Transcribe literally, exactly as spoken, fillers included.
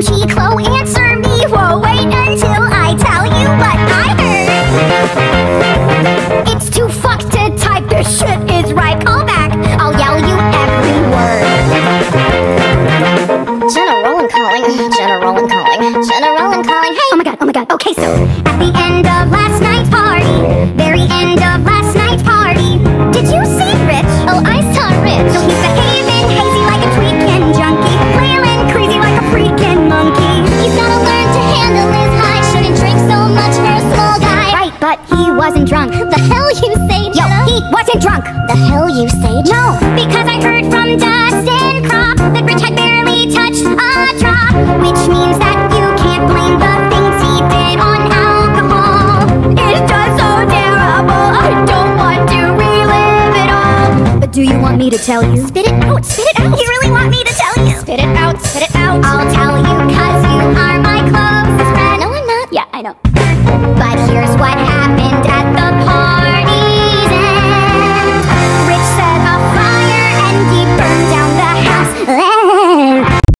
Chiclo, answer me. Whoa, wait until I tell you what I heard. It's too fucked to type, this shit is right. Call back, I'll yell you every word. General and calling, general and calling, general and calling. Hey! Oh my god, oh my god. Okay, so at the end of last night's party, very end of last night's party, did you see Rich? Oh, I saw Rich. So he's behaving hazy like a tweaking junkie, flailing crazy like a freaking monkey. He's gotta learn to handle his high, shouldn't drink so much for a small guy. Right, but he wasn't drunk. The hell you say, Yo, he wasn't drunk. The hell you say, No, because I heard from Dustin Crop that Rich had barely touched a drop, which means that you can't blame the things he did on alcohol. It's just so terrible, I don't want to relive it all. But do you want me to tell you? Spit it out, spit it out. You really want me to tell you? Spit it out, spit it out. I'll tell you cause you are my closest friend. No, I'm not. Yeah, I know.